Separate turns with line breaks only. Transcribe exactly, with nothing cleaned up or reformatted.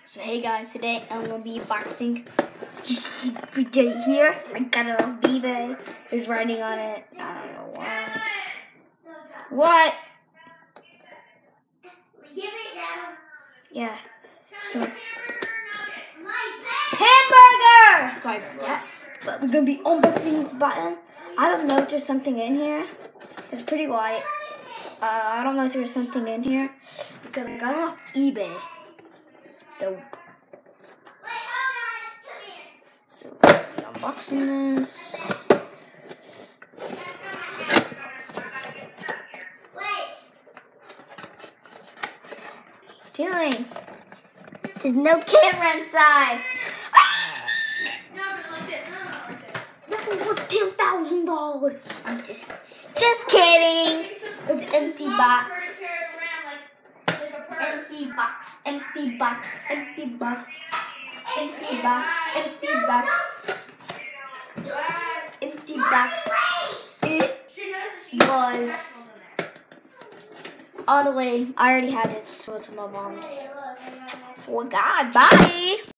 So hey guys, today I'm gonna be boxing right here. I got it on eBay. There's writing on it. I don't know why. What?
Give it down.
Yeah. So hamburger. Sorry about that. But we're gonna be unboxing this button. I don't know if there's something in here. It's pretty white. Uh, I don't know if there's something in here because I got it off eBay. So, so we're gonna be unboxing this. Doing? There's no camera inside.
No, but like this. No, not like this.
This one's worth ten thousand dollars. I'm just, just kidding. It's an empty box. Empty box, empty box, empty box, empty box, empty box, empty box. It was all the way. I already had this with my mom's. So, God, bye.